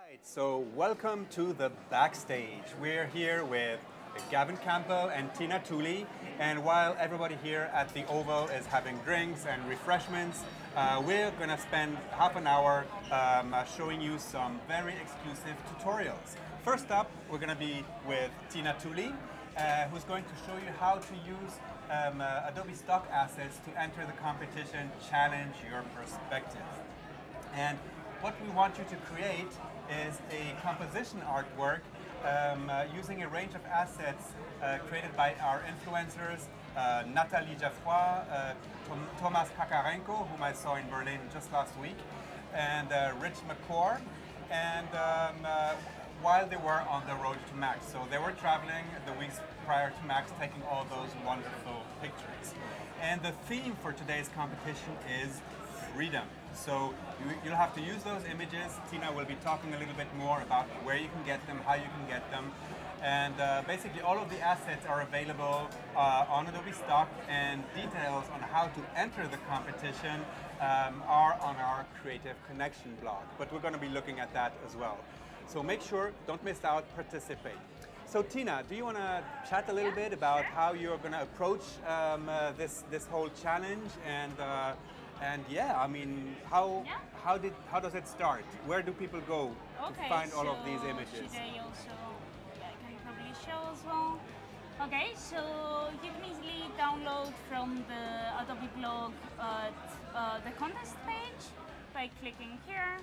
Right, so welcome to the backstage. We're here with Gavin Campbell and Tina Tooley, and while everybody here at the Oval is having drinks and refreshments, we're going to spend half an hour showing you some very exclusive tutorials. First up, we're going to be with Tina Tooley, who's going to show you how to use Adobe Stock Assets to enter the competition Challenge Your Perspective. And what we want you to create is a composition artwork using a range of assets created by our influencers, Nathalie Geoffroy, Thomas Kakarenko, whom I saw in Berlin just last week, and Rich McCord, and while they were on the road to Max. So they were traveling the weeks prior to Max, taking all those wonderful pictures. And the theme for today's competition is freedom. So you'll have to use those images. Tina will be talking a little bit more about where you can get them, how you can get them. And basically all of the assets are available on Adobe Stock, and details on how to enter the competition are on our Creative Connection blog. But we're going to be looking at that as well. So make sure, don't miss out, participate. So Tina, do you want to chat a little bit about how you're going to approach this whole challenge, and yeah, I mean, how does it start? Where do people go to find all of these images? Should I also, I can probably show as well. Okay, so you can easily download from the Adobe blog the contest page by clicking here,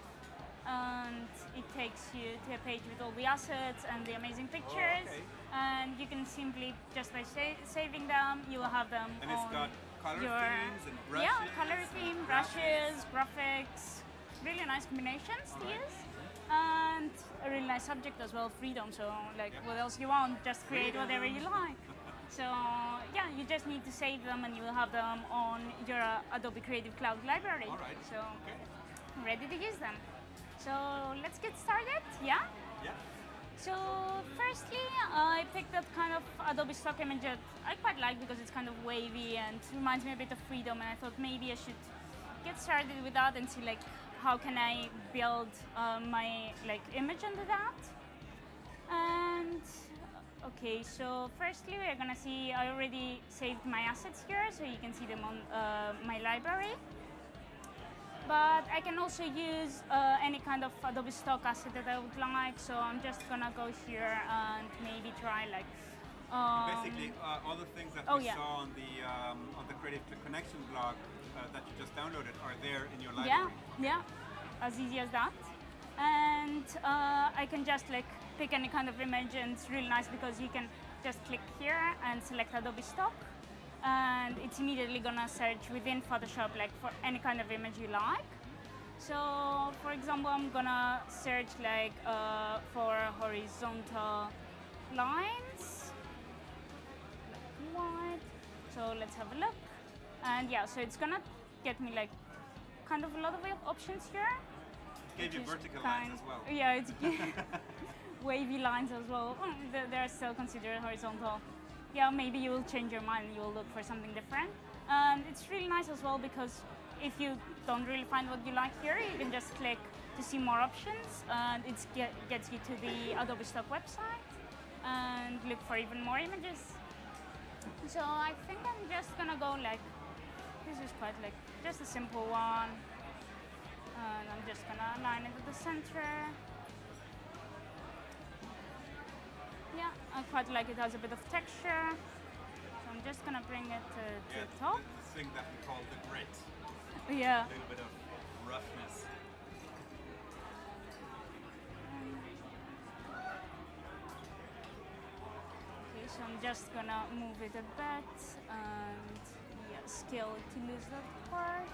and it takes you to a page with all the assets and the amazing pictures. Oh, okay. And you can simply, just by saving them, you will have them And on it's got color your, themes and brushes. Yeah, color theme, brushes, graphics, really nice combinations to use. And a really nice subject as well, freedom. So like, what else you want? Just create whatever you like. So yeah, you just need to save them, and you will have them on your Adobe Creative Cloud library. All right. So ready to use them. So let's get started. Yeah. Yeah. So firstly, I picked up kind of Adobe Stock image that I quite like because it's kind of wavy and reminds me a bit of freedom, and I thought maybe I should get started with that and see like how can I build my like image under that. And okay, so firstly we're gonna see, I already saved my assets here, so you can see them on my library. But I can also use any kind of Adobe Stock asset that I would like, so I'm just gonna go here and maybe try like. Basically, all the things that we saw on the Creative Connection blog that you just downloaded are there in your library. Yeah, as easy as that. And I can just like pick any kind of image, and it's really nice because you can just click here and select Adobe Stock, and it's immediately gonna search within Photoshop like for any kind of image you like. So for example, I'm gonna search like for horizontal lines, like white. So let's have a look. And yeah, so it's gonna get me like kind of a lot of options here. It gave you vertical lines as well. Yeah, it's wavy lines as well. They're still considered horizontal. Yeah, maybe you will change your mind and you will look for something different. And it's really nice as well because if you don't really find what you like here, you can just click to see more options, and it gets you to the Adobe Stock website and look for even more images. So I think I'm just gonna go like, this is quite like just a simple one. And I'm just gonna align it to the center. Yeah, I quite like it has a bit of texture. So I'm just gonna bring it to the top. This thing that we call the grit. Yeah. A little bit of roughness. Okay, so I'm just gonna move it a bit and scale it to lose that part.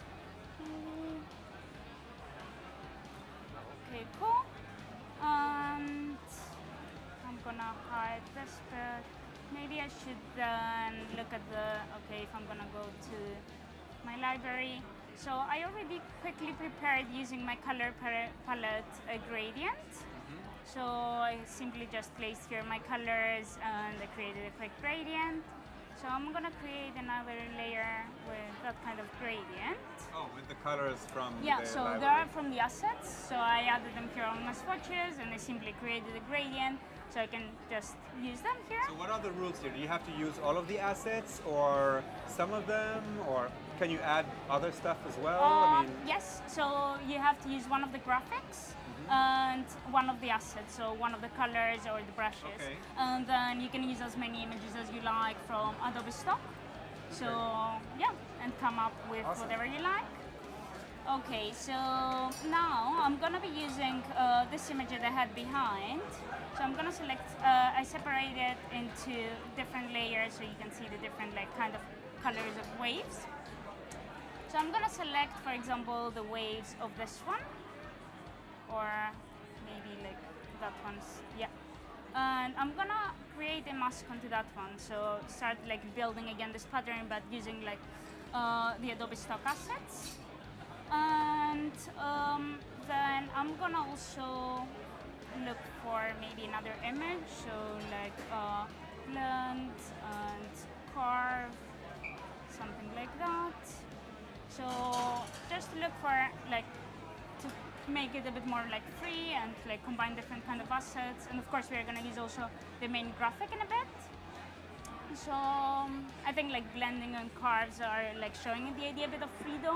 Okay, cool. And I'm gonna hide this bit. Maybe I should then look at the, okay, if I'm gonna go to my library. So I already quickly prepared using my color palette a gradient. So I simply just placed here my colors and I created a quick gradient. So I'm gonna create another layer with that kind of gradient. Oh, with the colors from Yeah, the so library? they're from the assets. So I added them here on my swatches, and I simply created a gradient, so I can just use them here. So what are the rules here? Do you have to use all of the assets or some of them, or can you add other stuff as well? Yes, so you have to use one of the graphics and one of the assets, so one of the colors or the brushes. Okay. And then you can use as many images as you like from Adobe Stock. So yeah, and come up with Awesome. whatever you like. Okay, so now I'm gonna be using this image that I had behind. So I'm gonna select, I separate it into different layers so you can see the different like kind of colors of waves. So I'm gonna select, for example, the waves of this one, or maybe like that one's, yeah. And I'm gonna create a mask onto that one. So start like building again this pattern, but using like the Adobe Stock assets. And then I'm gonna also look for maybe another image, so like blend and carve, something like that. So just look for like to make it a bit more like free and like combine different kind of assets. And of course we're gonna use also the main graphic in a bit. So I think like blending and carves are like showing the idea a bit of freedom.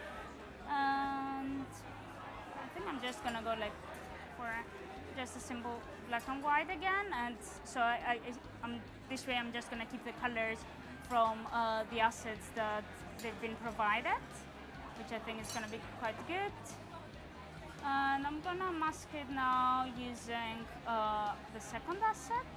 And I think I'm just gonna go like for just a simple black and white again. And so this way I'm just gonna keep the colors from the assets that they've been provided, which I think is gonna be quite good. And I'm gonna mask it now using the second asset.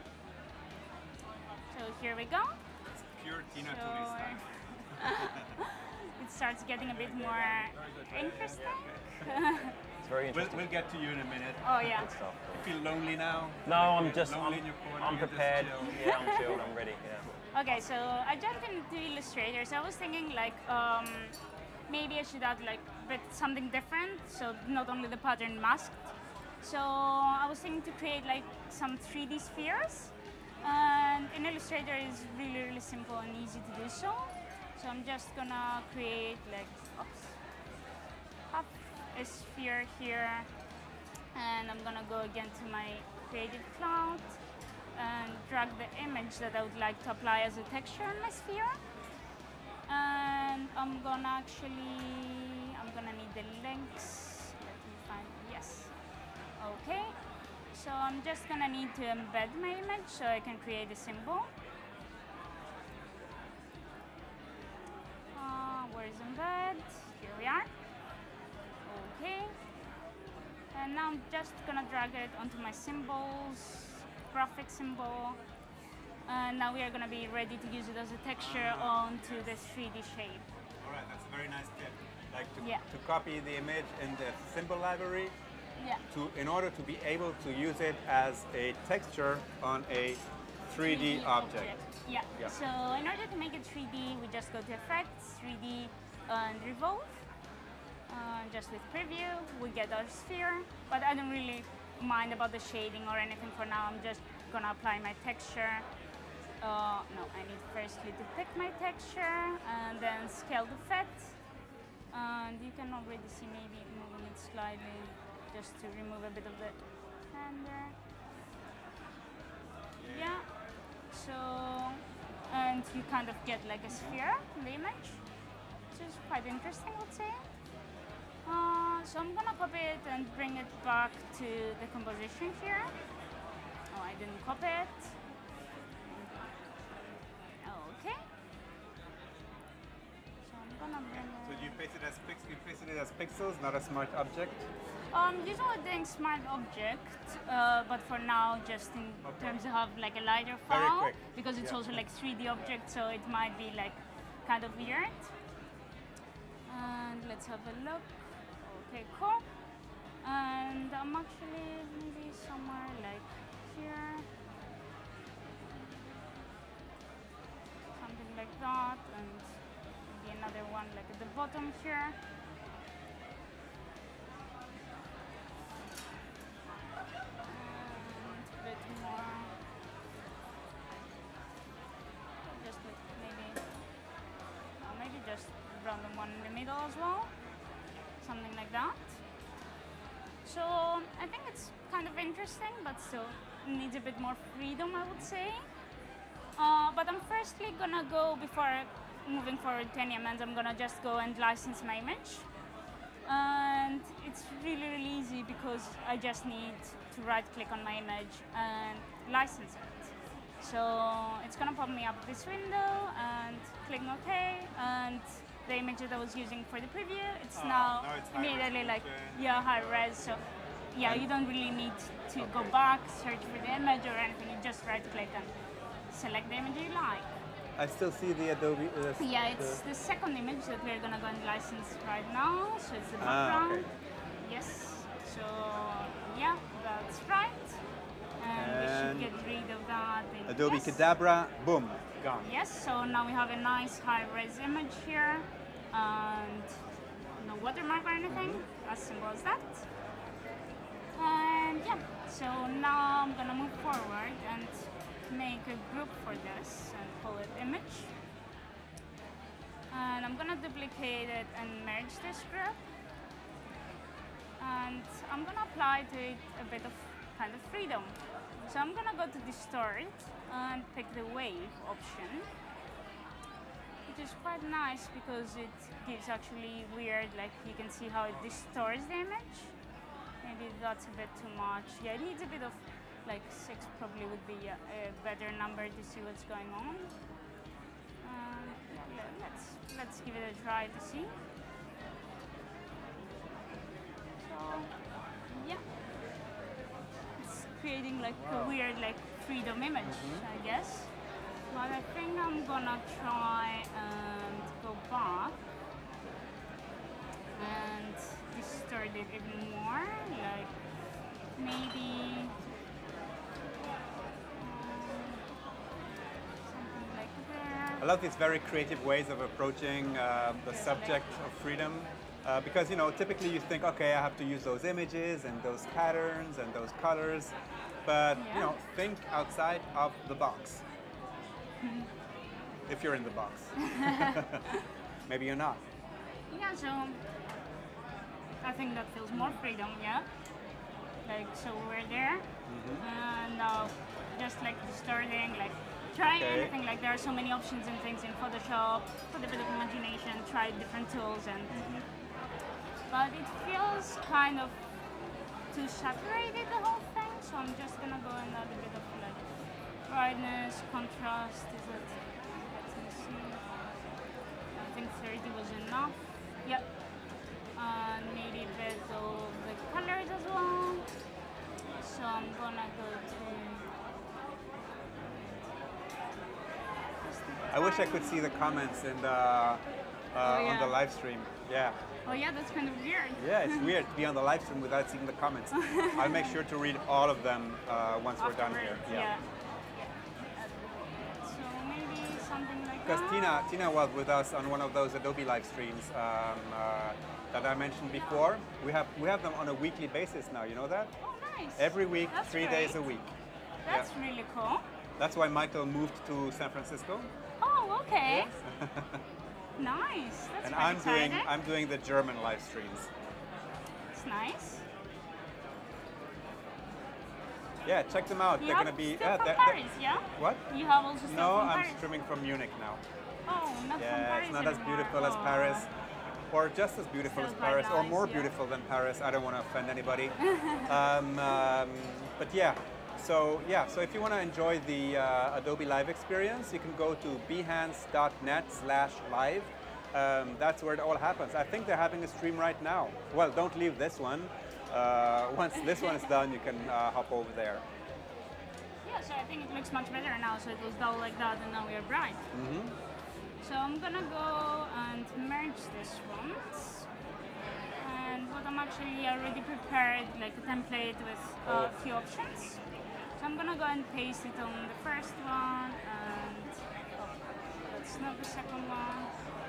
So here we go. It's pure Tina Tooley style. It starts getting a bit more interesting. It's very interesting. We'll get to you in a minute. Oh yeah. Good stuff. You feel lonely now? No, Like I'm lonely in your corner, I'm you're just prepared. chill. Yeah, I'm chilled. I'm ready. Yeah. Okay, so I jumped into Illustrator. So I was thinking like maybe I should add like something different. So not only the pattern masked. So I was thinking to create like some 3D spheres. And in Illustrator it's really simple and easy to do so. So I'm just gonna create like half a sphere here, and I'm gonna go again to my Creative Cloud and drag the image that I would like to apply as a texture on my sphere. And I'm gonna need the links. Let me find, yes. Okay, so I'm just gonna need to embed my image so I can create a symbol. Where's embed? Here we are. Okay. And now I'm just gonna drag it onto my symbols, graphic symbol. And now we are gonna be ready to use it as a texture onto this 3D shape. All right, that's a very nice tip. Like Yeah. to copy the image in the symbol library, Yeah. in order to be able to use it as a texture on a 3D object. Yeah. Yeah. So in order to make it 3D, we just go to Effects, 3D, and Revolve. Just with Preview, we get our sphere. But I don't really mind about the shading or anything for now. I'm just gonna apply my texture. No, I need firstly to pick my texture and then scale to fit. And you can already see maybe moving it slightly just to remove a bit of the render. Yeah. So, and you kind of get like a sphere in the image, which is quite interesting, I would say. So I'm gonna copy it and bring it back to the composition here. Oh, I didn't copy it. Okay. So I'm gonna bring it. So you pasted it as pixels, not a smart object. Usually doing smart object, but for now, just in terms of like a lighter Very file, quick. because it's Yeah. also like 3D object, so it might be like kind of weird. And let's have a look. Okay, cool. And I'm actually maybe somewhere like here, something like that, and maybe another one like at the bottom here. A bit more. Just maybe just random one in the middle as well. something like that. So I think it's kind of interesting, but still needs a bit more freedom, I would say. But I'm firstly gonna go, before moving forward to any amends, I'm gonna just go and license my image. And it's really, really easy because I just need to right click on my image and license it. So it's gonna pop me up this window and click OK, and the image that I was using for the preview, it's now it's immediately like, high-resolution. yeah, high res. So yeah, you don't really need to go back, search for the image or anything. You just right click and select the image you like. I still see the Adobe. Yeah, it's the second image that we're gonna go and license right now. So it's the background. Okay. Yes. So yeah, that's right. And we should get rid of that. Adobe Yes. Kadabra, boom, gone. Yes, so now we have a nice high-res image here, and no watermark or anything, as simple as that. And yeah, so now I'm gonna move forward and make a group for this and call it image. And I'm gonna duplicate it and merge this group. And I'm gonna apply to it a bit of kind of freedom. So I'm gonna go to distort and pick the wave option, which is quite nice because it gives actually weird, like you can see how it distorts the image. Maybe that's a bit too much. Yeah, it needs a bit of, like 6 probably would be a better number to see what's going on. Let's give it a try to see. So yeah, it's creating like a weird like freedom image, I guess. But I think I'm gonna try and go back and distort it even more, like maybe something like there. I love these very creative ways of approaching the subject of freedom. Because typically you think, okay, I have to use those images and those patterns and those colors, but think outside of the box. If you're in the box, maybe you're not. Yeah, so I think that feels more freedom, yeah. Like so we're there, and now just like distorting, like trying anything. Like there are so many options and things in Photoshop. Put a bit of imagination, try different tools, and but it feels kind of too saturated, the whole thing. So I'm just gonna go and add a bit of like brightness, contrast. Is it? Let me see. I think 30 was enough. Yep. And maybe a bit of the colors as well. So I'm gonna go to. I wish I could see the comments in the on the live stream. Yeah. Oh yeah, that's kind of weird. Yeah, it's weird to be on the live stream without seeing the comments. I'll make sure to read all of them once we're done here. Yeah. So maybe something like Because that. Tina was with us on one of those Adobe live streams that I mentioned before. We have them on a weekly basis now. You know that? Oh, nice. Every week, That's 3 days a week. That's really cool. That's why Michael moved to San Francisco. Oh, okay. Nice. That's And quite exciting. I'm doing the German live streams. It's nice. Yeah, check them out. You They're have gonna be still from Paris, yeah? What? You have also still No, from I'm Paris. streaming from Munich now. Oh, not from Yeah, Paris it's not as anymore. beautiful as Oh. Paris, or just as beautiful Still as quite Paris, or nice, more yeah. beautiful than Paris. I don't want to offend anybody. But yeah, so if you want to enjoy the Adobe Live experience, you can go to behance.net/live. That's where it all happens. I think they're having a stream right now. Well, don't leave this one. Once this one is done, you can hop over there. Yeah, so I think it looks much better now. So it was dull like that, and now we are bright. So I'm gonna go and merge this one. And what I'm actually already prepared, like a template with a few options. So I'm gonna go and paste it on the first one, and that's not the second one.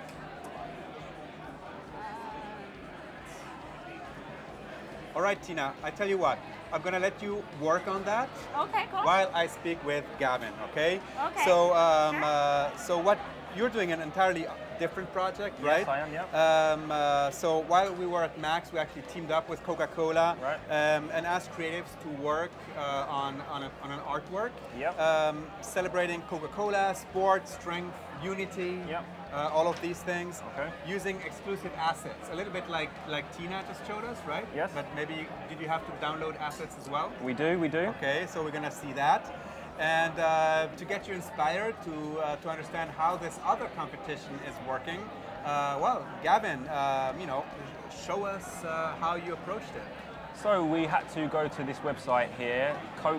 All right, Tina, I tell you what, I'm going to let you work on that Okay, cool. while I speak with Gavin, okay? Okay, So, sure. so what you're doing an entirely different project, Yes, right? I am, yeah. So while we were at Max, we actually teamed up with Coca-Cola Right. and asked creatives to work on an artwork, Yep. celebrating Coca-Cola, sport, strength, unity, Yep. all of these things, Okay. using exclusive assets, a little bit like Tina just showed us, right? Yes. But maybe, did you have to download assets as well? We do, we do. Okay, so we're gonna see that. And to get you inspired to understand how this other competition is working, well, Gavin, you know, show us how you approached it. So we had to go to this website here,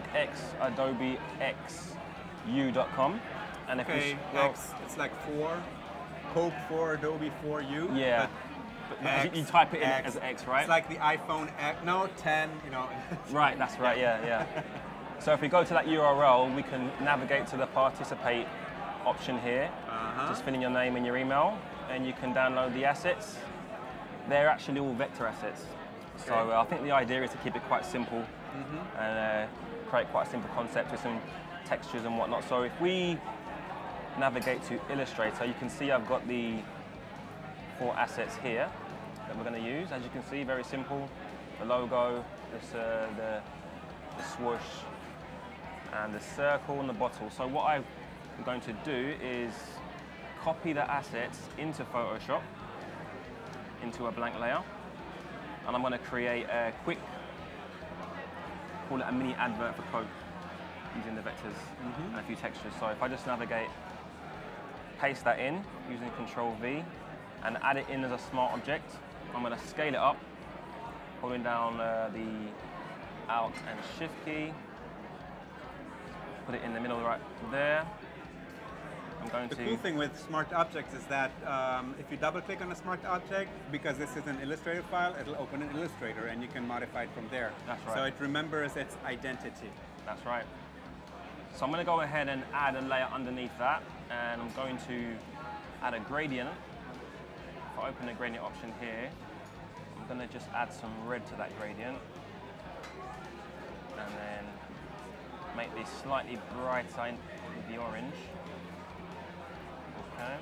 CokeXAdobeXU.com. And if Okay, we well, X, it's like 4, Coke 4, Adobe 4, U. yeah, X, you type it in X. as X, right? It's like the iPhone X, no, 10, you know. Right, that's right, yeah. So if we go to that URL, we can navigate to the participate option here. Just fill in your name and your email, and you can download the assets. They're actually all vector assets. So Okay. I think the idea is to keep it quite simple and create quite a simple concept with some textures and whatnot. So if we navigate to Illustrator, you can see I've got the 4 assets here that we're going to use. As you can see, very simple. The logo, the swoosh, and the circle and the bottle. So what I'm going to do is copy the assets into Photoshop, into a blank layer, and I'm going to create a quick, call it a mini advert for Coke, using the vectors and a few textures. So if I just navigate, paste that in using Control V, and add it in as a smart object, I'm going to scale it up, holding down the Alt and Shift key. Put it in the middle right there. I'm going The to... cool thing with smart objects is that if you double click on a smart object, because this is an Illustrator file, it'll open an Illustrator and you can modify it from there. That's right. So it remembers its identity. That's right. So I'm going to go ahead and add a layer underneath that, and I'm going to add a gradient. If I open the gradient option here, I'm going to just add some red to that gradient, and then make this slightly brighter with the orange. Okay.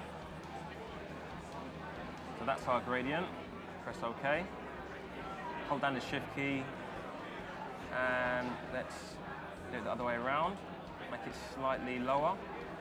So that's our gradient. Press OK. Hold down the Shift key, and let's do it the other way around. Make it slightly lower.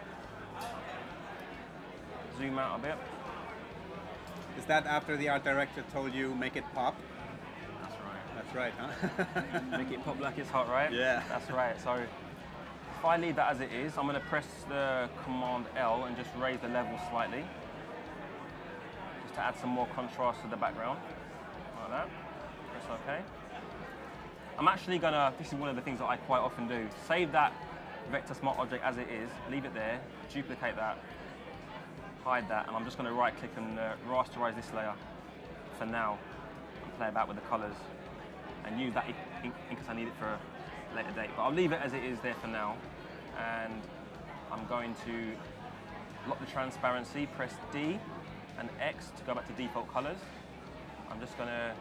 Zoom out a bit. Is that after the art director told you make it pop? That's right. That's right, huh? Make it pop like it's hot, right? Yeah. That's right. So if I leave that as it is, I'm going to press the Command L and just raise the level slightly, just to add some more contrast to the background, like that. Press OK. I'm actually going to, this is one of the things that I quite often do, save that vector smart object as it is, leave it there, duplicate that, hide that, and I'm just going to right click and rasterize this layer for now and play about with the colors and use that in case I need it for a later date. But I'll leave it as it is there for now, and I'm going to lock the transparency, press D and X to go back to default colors. I'm just going to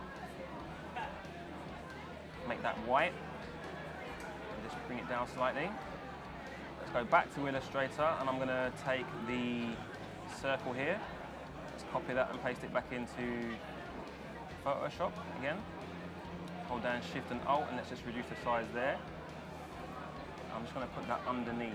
make that white and just bring it down slightly. Let's go back to Illustrator, and I'm going to take the circle here, let's copy that and paste it back into Photoshop again. Hold down Shift and Alt, and let's just reduce the size there. I'm just going to put that underneath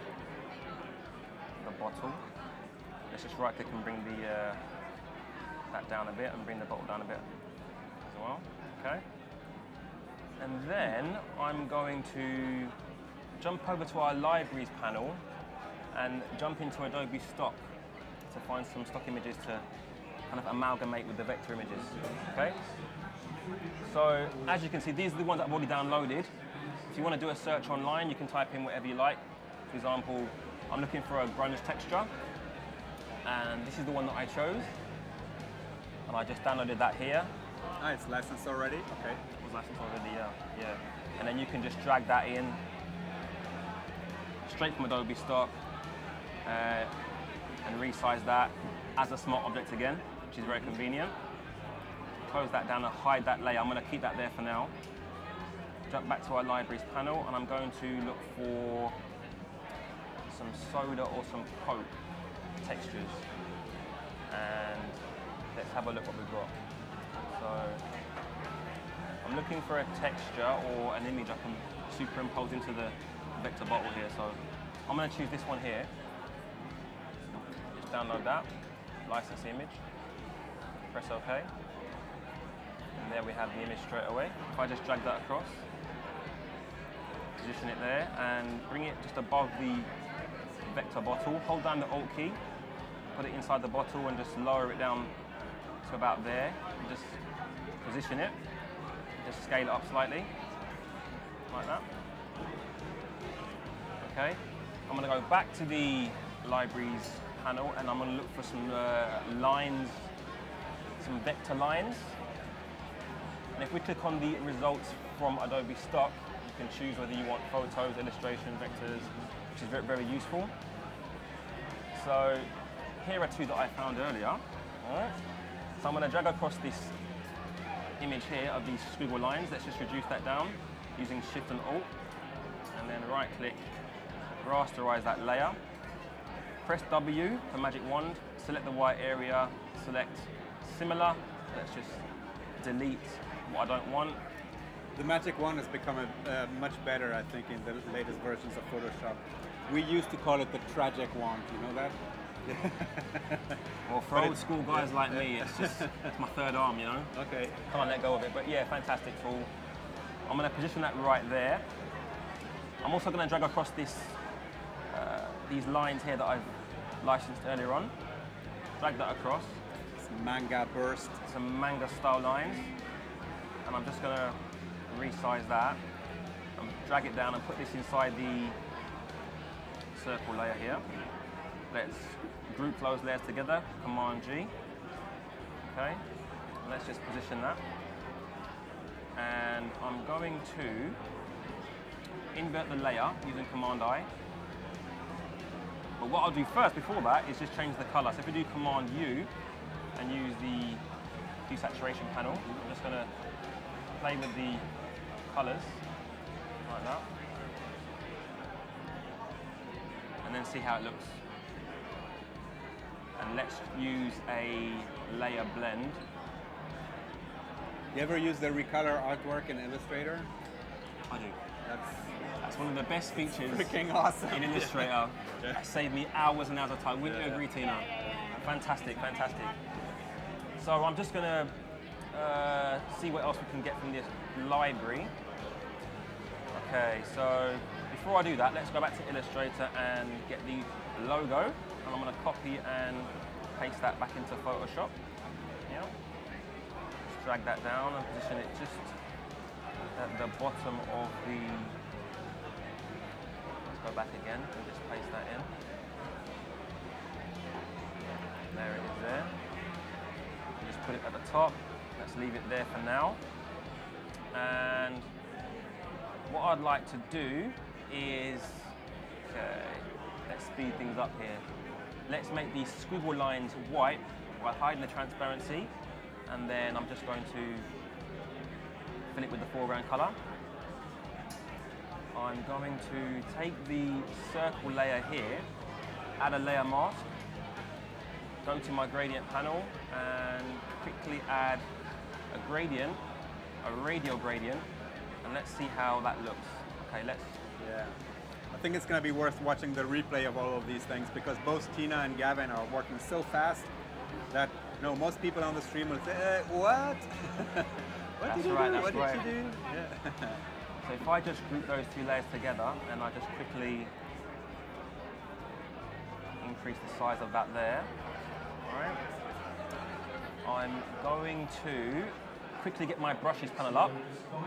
the bottle. Let's just right click and bring the that down a bit, and bring the bottle down a bit as well. Okay. And then I'm going to jump over to our libraries panel and jump into Adobe Stock to find some stock images to kind of amalgamate with the vector images. Okay. So as you can see, these are the ones that I've already downloaded. If you want to do a search online, you can type in whatever you like. For example, I'm looking for a grunge texture, and this is the one that I chose. And I just downloaded that here. Ah, it's licensed already? Okay. It was licensed already, yeah. And then you can just drag that in straight from Adobe Stock and resize that as a smart object again, which is very convenient. Close that down and hide that layer. I'm going to keep that there for now. Jump back to our libraries panel, and I'm going to look for some soda or some Coke textures. and let's have a look what we've got. So I'm looking for a texture or an image I can superimpose into the vector bottle here. So I'm going to choose this one here. Just download that, license the image, press OK. And there we have the image straight away. If I just drag that across, position it there and bring it just above the vector bottle, hold down the Alt key, put it inside the bottle and just lower it down to about there. And just position it, just scale it up slightly, like that. Okay, I'm going to go back to the libraries panel and I'm going to look for some lines, some vector lines. And if we click on the results from Adobe Stock, you can choose whether you want photos, illustration, vectors, which is very, very useful. So here are two that I found earlier. All right. So I'm going to drag across this image here of these squiggle lines. Let's just reduce that down using Shift and Alt, and then right-click, rasterize that layer. Press W for magic wand, select the white area, select similar. Let's just delete what I don't want. The magic wand has become much better, I think, in the latest versions of Photoshop. We used to call it the tragic wand, you know that? Well, for old school guys like me, it's my third arm, you know? Okay. Can't let go of it, but yeah, fantastic tool. I'm going to position that right there. I'm also going to drag across this, these lines here that I've licensed earlier on. Drag that across. It's manga burst. Some manga style lines. And I'm just going to resize that and drag it down and put this inside the circle layer here. Let's group those layers together, Command G. Okay, let's just position that. And I'm going to invert the layer using Command I. But what I'll do first before that is just change the color. So if we do Command U and use the desaturation panel, I'm just going to play with the colors like that. And then see how it looks. And let's use a layer blend. You ever use the recolor artwork in Illustrator? I do. That's That's one of the best features freaking awesome. in Illustrator. That saved me hours and hours of time. Wouldn't you agree, Tina? Fantastic, fantastic. So I'm just going to see what else we can get from this library. Okay, so before I do that, let's go back to Illustrator and get the logo. And I'm going to copy and paste that back into Photoshop. Yeah. Just drag that down and position it just at the bottom of the... Let's go back again and just paste that in. There it is there. And just put it at the top. Let's leave it there for now. And what I'd like to do is, okay, let's speed things up here. Let's make these squiggle lines white while hiding the transparency. And then I'm just going to fill it with the foreground color. I'm going to take the circle layer here, add a layer mask, go to my gradient panel and quickly add a gradient, a radial gradient, and let's see how that looks. Okay, let's... Yeah. I think it's going to be worth watching the replay of all of these things because both Tina and Gavin are working so fast that most people on the stream will say, what? What did you do? What did you do? Yeah. So if I just group those two layers together and I just quickly increase the size of that there, all right? I'm going to quickly get my brushes panel up.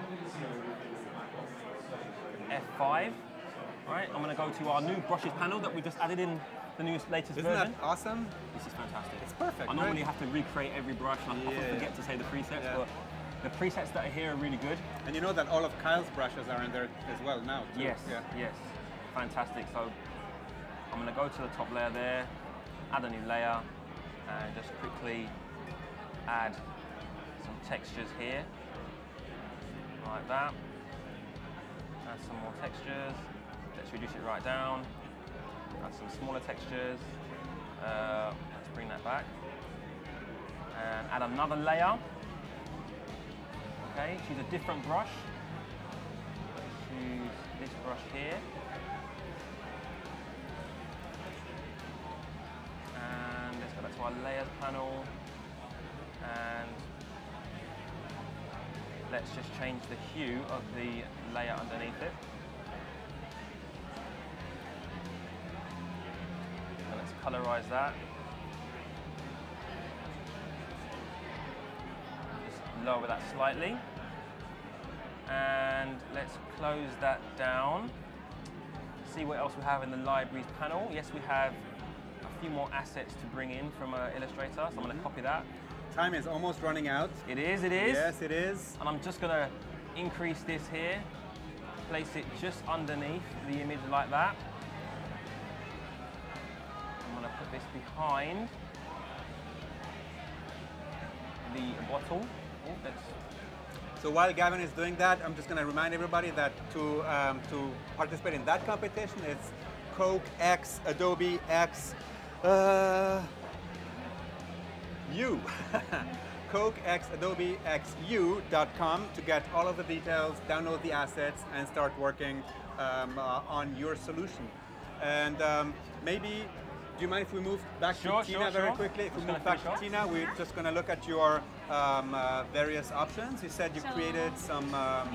F5. All right, I'm going to go to our new brushes panel that we just added in the latest version. Isn't that awesome? This is fantastic. It's perfect. I normally have to recreate every brush and I often forget to say the presets, but the presets that are here are really good. And you know that all of Kyle's brushes are in there as well now, too. Yes, yes. Fantastic. So I'm going to go to the top layer there, add a new layer, and just quickly add some textures here, like that. Add some more textures. Let's reduce it right down. Add some smaller textures. Let's bring that back. And add another layer. Okay, choose a different brush. Choose this brush here. And let's go back to our layers panel. And let's just change the hue of the layer underneath it. And let's colorize that. Just lower that slightly. And let's close that down. See what else we have in the libraries panel. Yes, we have a few more assets to bring in from Illustrator, so I'm going to copy that. Time is almost running out. It is, it is. Yes, it is. And I'm just going to increase this here, place it just underneath the image like that. I'm going to put this behind the bottle. Oh, so while Gavin is doing that, I'm just going to remind everybody that to participate in that competition, it's Coke X Adobe X U. CokeXAdobeXU.com to get all of the details, download the assets, and start working on your solution. And maybe, do you mind if we move back to Tina very quickly? If we move back to Tina, we're just going to look at your various options. You said you created some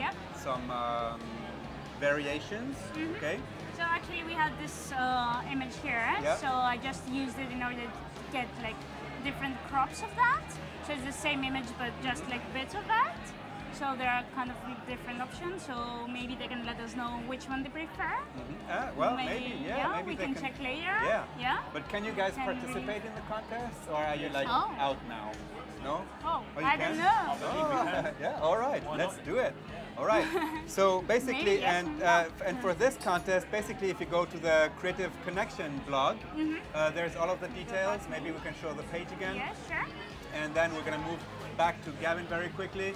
variations. Okay. So actually we had this image here. Yep. So I just used it in order to get like different crops of that. So it's the same image but just like bits of that. So there are kind of different options. So maybe they can let us know which one they prefer. Well, maybe maybe we they can check later. Yeah. But can you guys participate in the contest, or are you like out now? No? Oh, you I can? don't know. Oh, yeah, all right, let's do it. All right, so basically, Maybe, yes, and for this contest, basically if you go to the Creative Connection blog, there's all of the details. Maybe we can show the page again. Yeah, sure. And then we're going to move back to Gavin very quickly.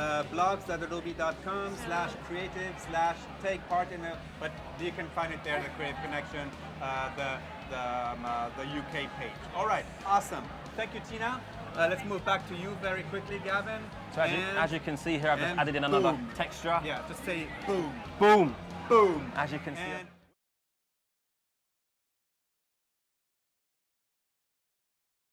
blogs.adobe.com/creative/take part in a, but you can find it there, the Creative Connection, the UK page. All right, awesome. Thank you, Tina. Let's move back to you very quickly, Gavin. So as you can see here, I've just added in another texture. Yeah, just say boom. Boom. Boom. As you can see.